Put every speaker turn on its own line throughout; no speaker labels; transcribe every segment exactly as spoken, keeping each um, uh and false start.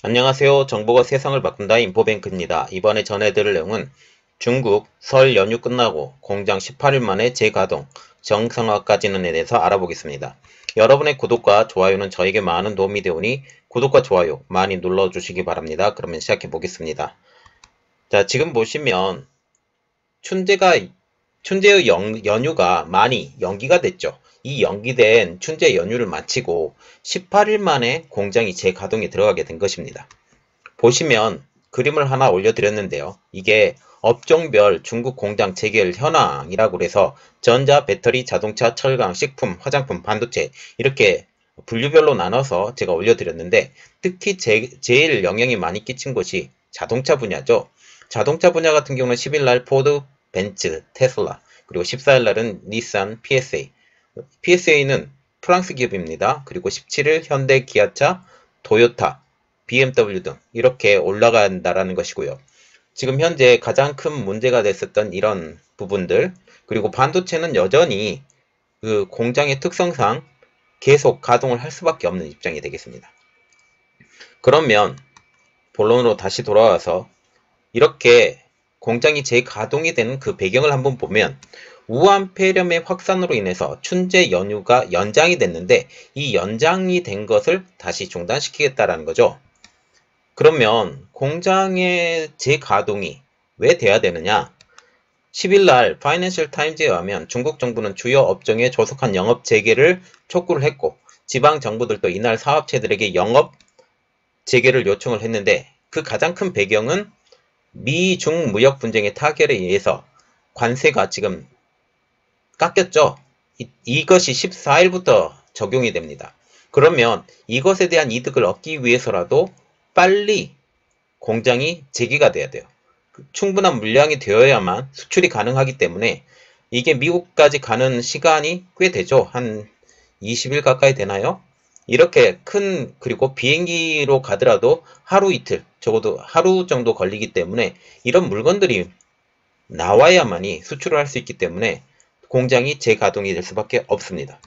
안녕하세요. 정보가 세상을 바꾼다 인포뱅크입니다. 이번에 전해드릴 내용은 중국 설 연휴 끝나고 공장 십팔 일 만에 재가동, 정상화까지는에 대해서 알아보겠습니다. 여러분의 구독과 좋아요는 저에게 많은 도움이 되오니 구독과 좋아요 많이 눌러주시기 바랍니다. 그러면 시작해 보겠습니다. 자, 지금 보시면 춘제가 춘제의 연, 연휴가 많이 연기가 됐죠. 이 연기된 춘제 연휴를 마치고 십팔 일 만에 공장이 재가동에 들어가게 된 것입니다. 보시면 그림을 하나 올려드렸는데요. 이게 업종별 중국 공장 재개열 현황이라고 해서 전자, 배터리, 자동차, 철강, 식품, 화장품, 반도체 이렇게 분류별로 나눠서 제가 올려드렸는데 특히 제, 제일 영향이 많이 끼친 것이 자동차 분야죠. 자동차 분야 같은 경우는 십 일 날 포드, 벤츠, 테슬라, 그리고 십사 일 날은 닛산, 피에스에이. 피에스에이는 프랑스 기업입니다. 그리고 십칠 일 현대, 기아차, 도요타, 비엠더블유 등 이렇게 올라간다라는 것이고요. 지금 현재 가장 큰 문제가 됐었던 이런 부분들, 그리고 반도체는 여전히 그 공장의 특성상 계속 가동을 할 수밖에 없는 입장이 되겠습니다. 그러면 본론으로 다시 돌아와서 이렇게 공장이 재가동이 되는 그 배경을 한번 보면 우한 폐렴의 확산으로 인해서 춘제 연휴가 연장이 됐는데 이 연장이 된 것을 다시 중단시키겠다라는 거죠. 그러면 공장의 재가동이 왜 돼야 되느냐? 십 일 날 파이낸셜 타임즈에 의하면 중국 정부는 주요 업종의 조속한 영업 재개를 촉구를 했고 지방 정부들도 이날 사업체들에게 영업 재개를 요청을 했는데 그 가장 큰 배경은 미중 무역 분쟁의 타결에 의해서 관세가 지금 깎였죠. 이, 이것이 십사 일부터 적용이 됩니다. 그러면 이것에 대한 이득을 얻기 위해서라도 빨리 공장이 재개가 돼야 돼요. 충분한 물량이 되어야만 수출이 가능하기 때문에 이게 미국까지 가는 시간이 꽤 되죠. 한 이십 일 가까이 되나요? 이렇게 큰, 그리고 비행기로 가더라도 하루 이틀, 적어도 하루 정도 걸리기 때문에 이런 물건들이 나와야만이 수출을 할 수 있기 때문에 공장이 재가동이 될 수밖에 없습니다.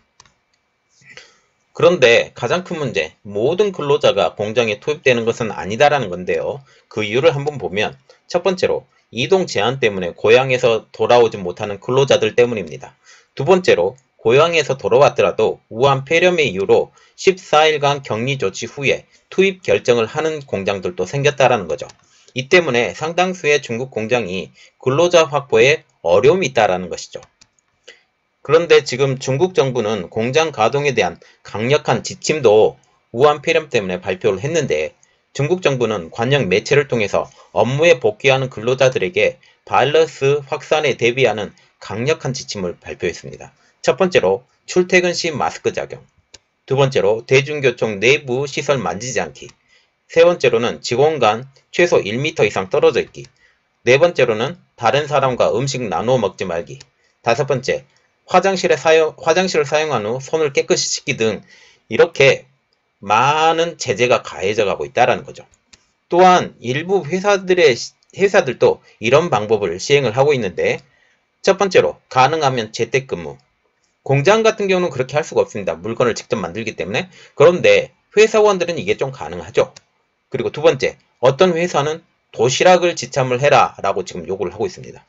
그런데 가장 큰 문제, 모든 근로자가 공장에 투입되는 것은 아니다라는 건데요. 그 이유를 한번 보면 첫 번째로 이동 제한 때문에 고향에서 돌아오지 못하는 근로자들 때문입니다. 두 번째로 고향에서 돌아왔더라도 우한 폐렴의 이유로 십사 일간 격리 조치 후에 투입 결정을 하는 공장들도 생겼다라는 거죠. 이 때문에 상당수의 중국 공장이 근로자 확보에 어려움이 있다라는 것이죠. 그런데 지금 중국 정부는 공장 가동에 대한 강력한 지침도 우한 폐렴 때문에 발표를 했는데 중국 정부는 관영 매체를 통해서 업무에 복귀하는 근로자들에게 바이러스 확산에 대비하는 강력한 지침을 발표했습니다. 첫 번째로 출퇴근 시 마스크 착용, 두 번째로 대중교통 내부 시설 만지지 않기, 세 번째로는 직원 간 최소 일 미터 이상 떨어져 있기, 네 번째로는 다른 사람과 음식 나누어 먹지 말기, 다섯 번째 화장실에 사용, 화장실을 사용한 후 손을 깨끗이 씻기 등 이렇게 많은 제재가 가해져 가고 있다는 거죠. 또한 일부 회사들의, 회사들도 이런 방법을 시행을 하고 있는데 첫 번째로 가능하면 재택근무. 공장 같은 경우는 그렇게 할 수가 없습니다. 물건을 직접 만들기 때문에. 그런데 회사원들은 이게 좀 가능하죠. 그리고 두 번째, 어떤 회사는 도시락을 지참을 해라 라고 지금 요구를 하고 있습니다.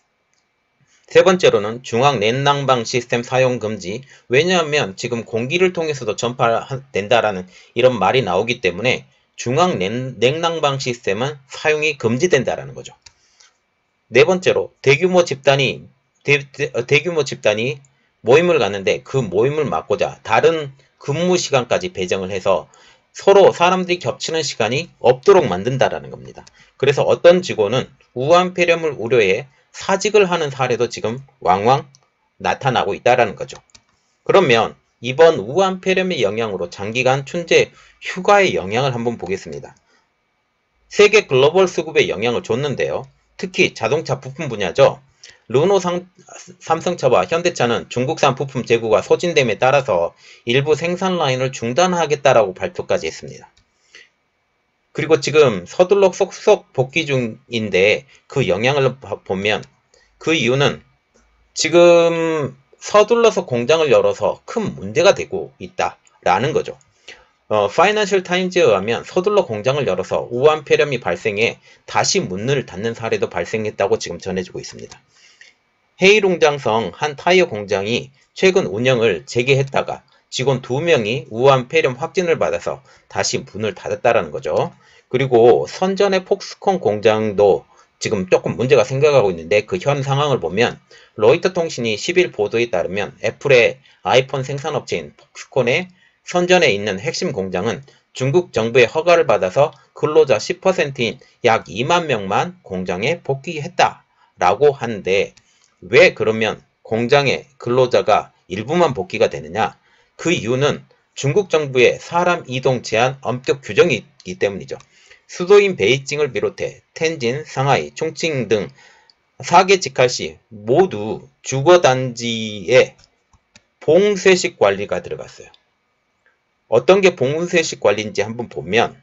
세 번째로는 중앙 냉난방 시스템 사용 금지. 왜냐하면 지금 공기를 통해서도 전파된다라는 이런 말이 나오기 때문에 중앙 냉난방 시스템은 사용이 금지된다라는 거죠. 네 번째로 대규모 집단이 대, 대, 대규모 집단이 모임을 갖는데 그 모임을 막고자 다른 근무 시간까지 배정을 해서 서로 사람들이 겹치는 시간이 없도록 만든다라는 겁니다. 그래서 어떤 직원은 우한 폐렴을 우려해 사직을 하는 사례도 지금 왕왕 나타나고 있다는 거죠. 그러면 이번 우한 폐렴의 영향으로 장기간 춘제 휴가의 영향을 한번 보겠습니다. 세계 글로벌 수급에 영향을 줬는데요. 특히 자동차 부품 분야죠. 르노 상, 삼성차와 현대차는 중국산 부품 재고가 소진됨에 따라서 일부 생산 라인을 중단하겠다라고 발표까지 했습니다. 그리고 지금 서둘러 속속 복귀 중인데 그 영향을 보면 그 이유는 지금 서둘러서 공장을 열어서 큰 문제가 되고 있다라는 거죠. 어, 파이낸셜 타임즈에 의하면 서둘러 공장을 열어서 우한 폐렴이 발생해 다시 문을 닫는 사례도 발생했다고 지금 전해지고 있습니다. 헤이룽장성 한 타이어 공장이 최근 운영을 재개했다가 직원 두 명이 우한 폐렴 확진을 받아서 다시 문을 닫았다라는 거죠. 그리고 선전의 폭스콘 공장도 지금 조금 문제가 생겨가고 있는데 그 현 상황을 보면 로이터 통신이 십 일 보도에 따르면 애플의 아이폰 생산업체인 폭스콘의 선전에 있는 핵심 공장은 중국 정부의 허가를 받아서 근로자 십 퍼센트인 약 이만 명만 공장에 복귀했다라고 하는데 왜 그러면 공장의 근로자가 일부만 복귀가 되느냐? 그 이유는 중국 정부의 사람 이동 제한 엄격 규정이 있기 때문이죠. 수도인 베이징을 비롯해 텐진, 상하이, 총칭 등 네 개 직할시 모두 주거단지에 봉쇄식 관리가 들어갔어요. 어떤 게 봉쇄식 관리인지 한번 보면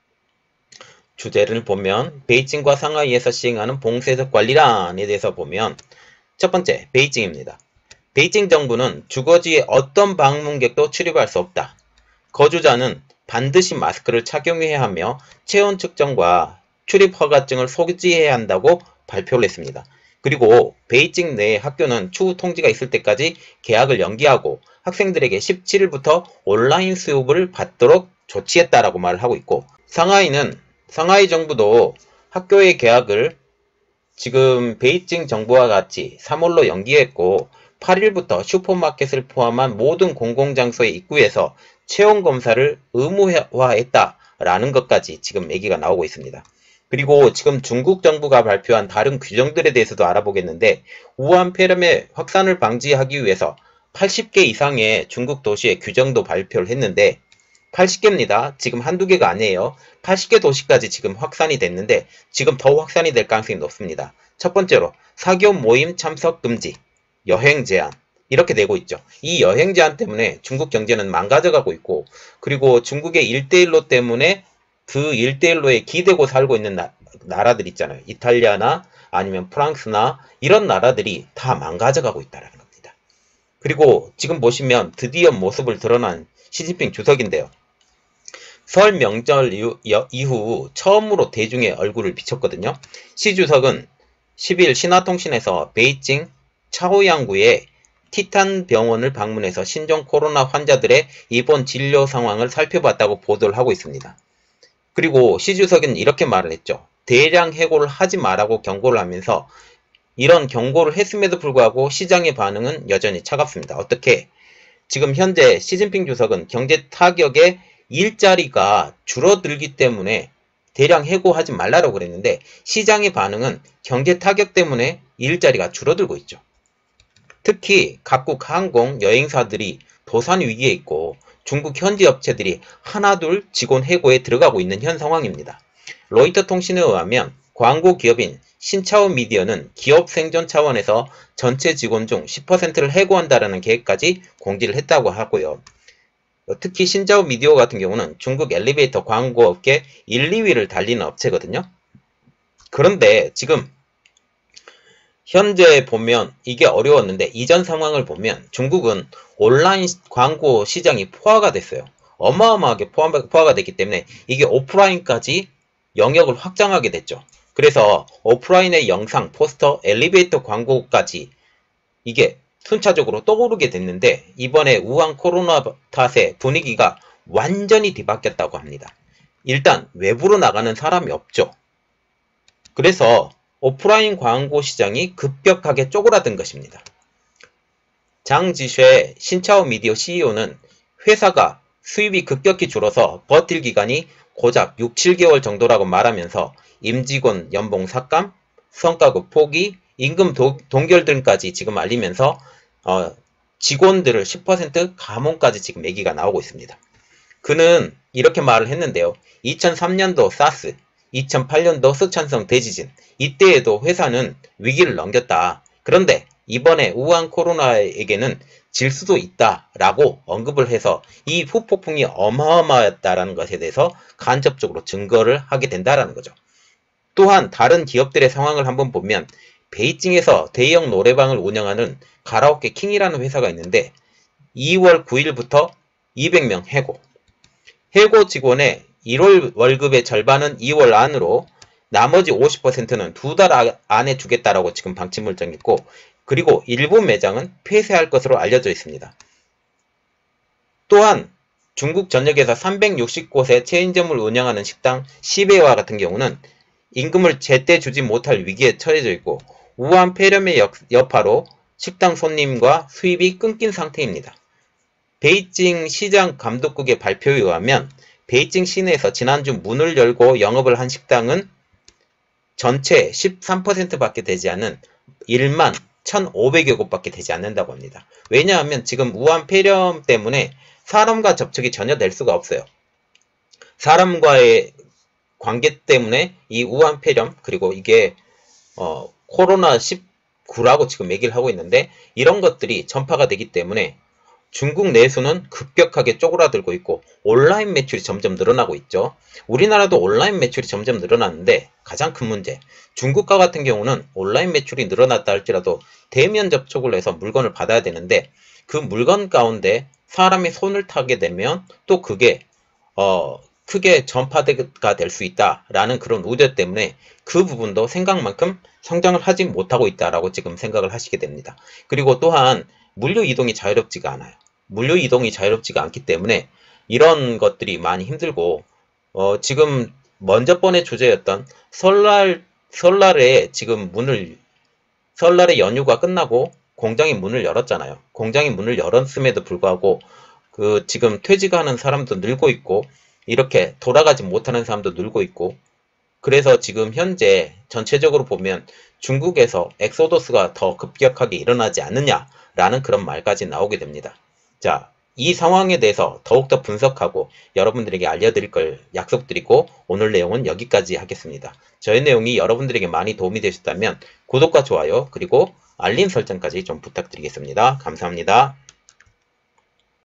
주제를 보면 베이징과 상하이에서 시행하는 봉쇄식 관리란에 대해서 보면 첫 번째, 베이징입니다. 베이징 정부는 주거지에 어떤 방문객도 출입할 수 없다. 거주자는 반드시 마스크를 착용해야 하며 체온 측정과 출입 허가증을 소지해야 한다고 발표를 했습니다. 그리고 베이징 내 학교는 추후 통지가 있을 때까지 개학을 연기하고 학생들에게 십칠 일부터 온라인 수업을 받도록 조치했다라고 말을 하고 있고 상하이는 상하이 정부도 학교의 개학을 지금 베이징 정부와 같이 삼월로 연기했고 팔 일부터 슈퍼마켓을 포함한 모든 공공장소의 입구에서 체온검사를 의무화했다라는 것까지 지금 얘기가 나오고 있습니다. 그리고 지금 중국 정부가 발표한 다른 규정들에 대해서도 알아보겠는데 우한 폐렴의 확산을 방지하기 위해서 팔십 개 이상의 중국 도시의 규정도 발표를 했는데 팔십 개입니다. 지금 한두 개가 아니에요. 팔십 개 도시까지 지금 확산이 됐는데 지금 더 확산이 될 가능성이 높습니다. 첫 번째로 사교 모임 참석 금지, 여행 제한 이렇게 되고 있죠. 이 여행 제한 때문에 중국 경제는 망가져가고 있고 그리고 중국의 일대일로 때문에 그 일대일로에 기대고 살고 있는 나, 나라들 있잖아요. 이탈리아나 아니면 프랑스나 이런 나라들이 다 망가져가고 있다는 겁니다. 그리고 지금 보시면 드디어 모습을 드러난 시진핑 주석인데요. 설 명절 이후, 이후 처음으로 대중의 얼굴을 비췄거든요. 시 주석은 십 일 신화통신에서 베이징 차오양구의 티탄 병원을 방문해서 신종 코로나 환자들의 입원 진료 상황을 살펴봤다고 보도를 하고 있습니다. 그리고 시 주석은 이렇게 말을 했죠. 대량 해고를 하지 말라고 경고를 하면서 이런 경고를 했음에도 불구하고 시장의 반응은 여전히 차갑습니다. 어떻게? 지금 현재 시진핑 주석은 경제 타격에 일자리가 줄어들기 때문에 대량 해고하지 말라고 그랬는데 시장의 반응은 경제 타격 때문에 일자리가 줄어들고 있죠. 특히 각국 항공 여행사들이 도산 위기에 있고 중국 현지 업체들이 하나둘 직원 해고에 들어가고 있는 현 상황입니다. 로이터 통신에 의하면 광고 기업인 신차오 미디어는 기업 생존 차원에서 전체 직원 중 십 퍼센트를 해고한다라는 계획까지 공지를 했다고 하고요. 특히 신차오 미디어 같은 경우는 중국 엘리베이터 광고 업계 일, 이 위를 달리는 업체거든요. 그런데 지금 현재 보면 이게 어려웠는데 이전 상황을 보면 중국은 온라인 광고 시장이 포화가 됐어요. 어마어마하게 포화, 포화가 됐기 때문에 이게 오프라인까지 영역을 확장하게 됐죠. 그래서 오프라인의 영상, 포스터, 엘리베이터 광고까지 이게 순차적으로 떠오르게 됐는데 이번에 우한 코로나 탓에 분위기가 완전히 뒤바뀌었다고 합니다. 일단 외부로 나가는 사람이 없죠. 그래서 오프라인 광고 시장이 급격하게 쪼그라든 것입니다. 장지쉐 신차오 미디어 씨이오는 회사가 수입이 급격히 줄어서 버틸 기간이 고작 육, 칠 개월 정도라고 말하면서 임직원 연봉 삭감, 성과급 포기, 임금 도, 동결 등까지 지금 알리면서 어, 직원들을 십 퍼센트 감원까지 지금 얘기가 나오고 있습니다. 그는 이렇게 말을 했는데요. 이천삼 년도 사스, 이천팔 년도 스촨성 대지진 이때에도 회사는 위기를 넘겼다. 그런데 이번에 우한 코로나에게는 질 수도 있다라고 언급을 해서 이 후폭풍이 어마어마했다라는 것에 대해서 간접적으로 증거를 하게 된다라는 거죠. 또한 다른 기업들의 상황을 한번 보면 베이징에서 대형 노래방을 운영하는 가라오케 킹이라는 회사가 있는데 이월 구일부터 이백 명 해고, 해고 직원의 일월 월급의 절반은 이월 안으로, 나머지 오십 퍼센트는 두 달 안에 주겠다라고 지금 방침을 정했고, 그리고 일부 매장은 폐쇄할 것으로 알려져 있습니다. 또한 중국 전역에서 삼백육십 곳의 체인점을 운영하는 식당 시베와 같은 경우는 임금을 제때 주지 못할 위기에 처해져 있고, 우한 폐렴의 여파로 식당 손님과 수입이 끊긴 상태입니다. 베이징 시장 감독국의 발표에 의하면 베이징 시내에서 지난주 문을 열고 영업을 한 식당은 전체 십삼 퍼센트 밖에 되지 않은 일만 천오백여 곳밖에 되지 않는다고 합니다. 왜냐하면 지금 우한 폐렴 때문에 사람과 접촉이 전혀 될 수가 없어요. 사람과의 관계 때문에 이 우한 폐렴, 그리고 이게 어, 코로나 십구라고 지금 얘기를 하고 있는데, 이런 것들이 전파가 되기 때문에 중국 내수는 급격하게 쪼그라들고 있고 온라인 매출이 점점 늘어나고 있죠. 우리나라도 온라인 매출이 점점 늘어나는데, 가장 큰 문제, 중국과 같은 경우는 온라인 매출이 늘어났다 할지라도 대면 접촉을 해서 물건을 받아야 되는데, 그 물건 가운데 사람이 손을 타게 되면 또 그게 어 크게 전파가 될 수 있다라는 그런 우려 때문에 그 부분도 생각만큼 성장을 하지 못하고 있다라고 지금 생각을 하시게 됩니다. 그리고 또한 물류 이동이 자유롭지가 않아요. 물류 이동이 자유롭지가 않기 때문에 이런 것들이 많이 힘들고, 어 지금 먼저 번의 주제였던 설날 설날에 지금 문을 설날의 연휴가 끝나고 공장이 문을 열었잖아요. 공장이 문을 열었음에도 불구하고 그 지금 퇴직하는 사람도 늘고 있고, 이렇게 돌아가지 못하는 사람도 늘고 있고, 그래서 지금 현재 전체적으로 보면 중국에서 엑소더스가 더 급격하게 일어나지 않느냐라는 그런 말까지 나오게 됩니다. 자, 이 상황에 대해서 더욱더 분석하고 여러분들에게 알려드릴 걸 약속드리고, 오늘 내용은 여기까지 하겠습니다. 저의 내용이 여러분들에게 많이 도움이 되셨다면 구독과 좋아요, 그리고 알림 설정까지 좀 부탁드리겠습니다. 감사합니다.